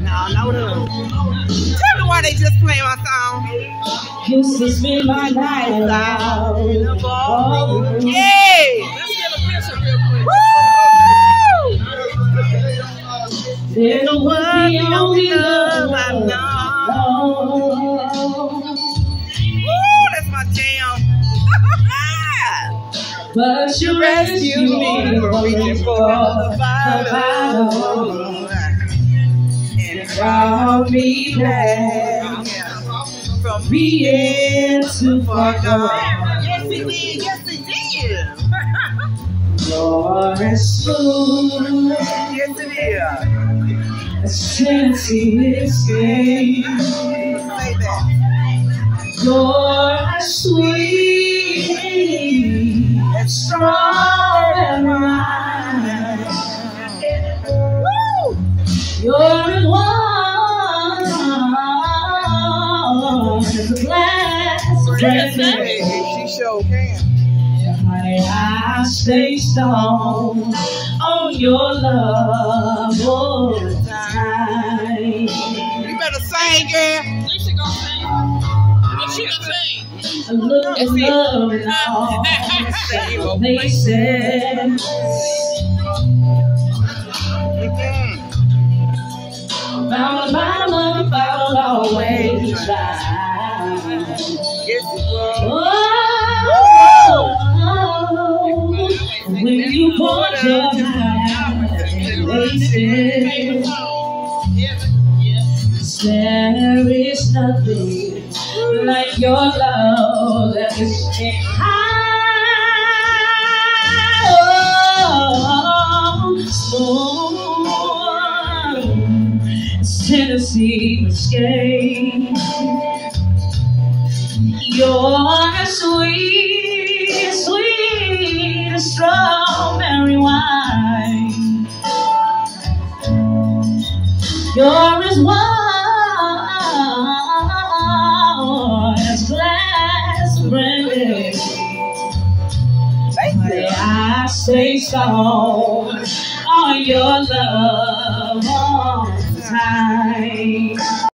No, no, no. Tell me why they just playing my song. Used to spend my night out. Oh, yeah. Let's get a picture real quick. Woo! Then the one the only love I know. Woo, that's my jam. But you rescued me from reaching for the bottom and brought me back from being too far gone. Yes, he did. Yes, he did. You're as smooth Yes, it as Tennessee escape. is. Say that. You're as sweet and strong and right. Woo! You're as warm as a glass of brandy. She sure can. Honey, I stay strong on your love all the time. You better sing, girl. Lisa gonna sing. What she gonna sing? A look of love in all places. Found the bottom of the bottle always right. Yes, it was. When you poured your hand and wasted, there is nothing like your love that is high. Smooth as Tennessee escape. You're sweet, sweet as strawberry wine. You're as warm as glass of brandy. May I stay strong on your love all the time.